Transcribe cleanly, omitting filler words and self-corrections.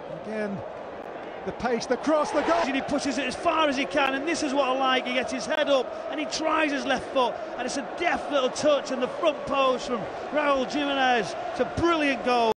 Again, the pace, the cross, the goal. And he pushes it as far as he can, and this is what I like. He gets his head up and he tries his left foot, and it's a deft little touch, and the front post from Raul Jimenez. It's a brilliant goal.